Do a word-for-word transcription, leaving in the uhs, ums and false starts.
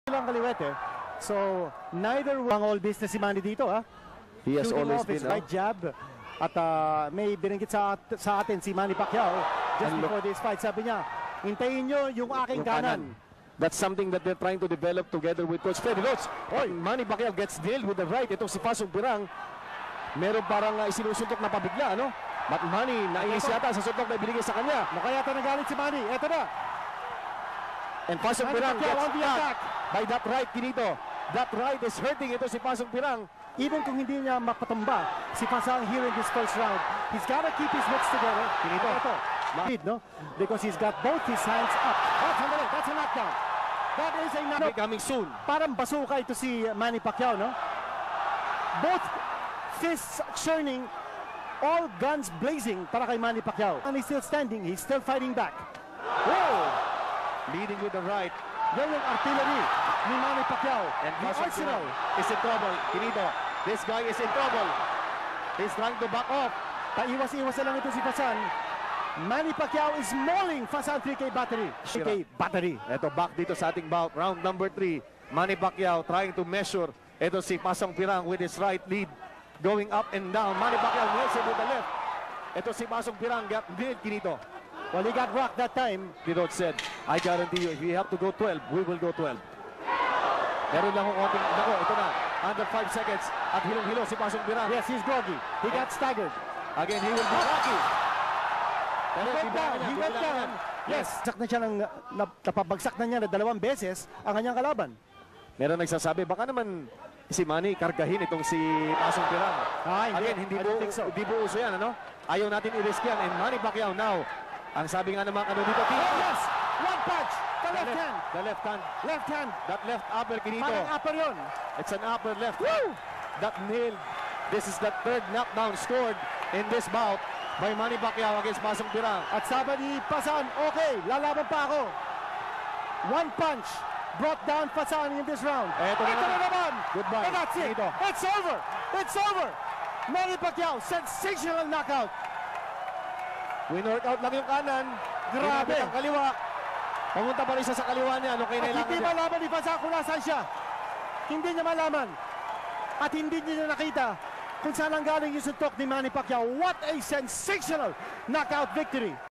lang kaliwete. So, neither ang all business si Manny dito, ha? He has Shooting always off his been, right jab. At uh, may binanggit sa, sa atin si Manny Pacquiao just And before this fight. Sabi niya, hintayin nyo yung aking Yung kanan. kanan. That's something that they're trying to develop together with Coach Freddy Lots. Oy, Manny Pacquiao gets nailed with the right. Itong si Fahsan Pirang, meron parang uh, isinusuntok na pabigla, ano? But Manny, nainis yata sa suntok na ibinigay sa kanya. Mukha yata nagalit si Manny. Eto na. And Fahsan Manny Pirang Pacquiao gets on the attack. by that right, Kinito. That right is hurting ito si Fahsan Pirang. Even kung hindi niya mapatumba si Fahsan here in this first round, he's gotta keep his wits together. Kinito. Ito. Lead, no? Because he's got both his hands up. That's a, that's a knockdown. That is a knockdown. Coming soon. Parang basuka ito si Manny Pacquiao, no? Both fists churning, all guns blazing para kay Manny Pacquiao. And he's still standing, he's still fighting back. Whoa! Leading with the right. Yan yung artillery ni Manny Pacquiao. And the Fahsan arsenal. Pirang is in trouble. Kinito. This guy is in trouble. He's trying to back off. Paiwas-iwas na lang ito si Fahsan. Manny Pacquiao is mauling Fahsan three K battery. three K battery. Ito back dito sa ating bout. Round number three. Manny Pacquiao trying to measure. Ito si Fahsan Pirang with his right lead. Going up and down. Manny Pacquiao nails it with the left. Ito si Fahsan Pirang got nailed, Kinito. Well, he got rocked that time. Pirot said, I guarantee you, if we have to go twelve, we will go twelve. Meron lang kong konting, nako, ito na. Under five seconds. At hilong-hilo si Fahsan Pirang. Yes, he's groggy. He got staggered. Again, he will be lucky. He went down. He went down. Yes. Bagsak na siya ng, nap, napabagsak na niya na dalawang beses ang kanyang kalaban. Meron nagsasabi, baka naman si Manny kargahin itong si Fahsan Pirang. Ah, hindi. Again, hindi I po, don't think so. hindi po uso yan, ano? Ayaw natin i-risk yan. And Manny Pacquiao now, ang sabi nga naman, ano dito, Oh, yes! One punch! The left hand! The left hand. Left hand! That left upper, Kinito. Parang upper yun. It's an upper left. Woo! That nailed. This is the third knockdown scored in this bout by Manny Pacquiao against Fahsan Pirang. At sabi ni Fahsan, okay, lalaban pa ako. One punch brought down Fahsan in this round. Eto na Ito na naman. naman. Goodbye. And that's it. Dito. It's over. It's over. Manny Pacquiao, sensational knockout. Win-workout lang yung kanan. Grabe. Ginamit ang kaliwa. Pumunta pa rin siya sa kaliwa niya. Ano At kailangan hindi niya? malaman ni Fahsan kung nasaan siya. Hindi niya malaman. At hindi niya nakita kung saan ang galing yung suntok ni Manny Pacquiao. What a sensational knockout victory.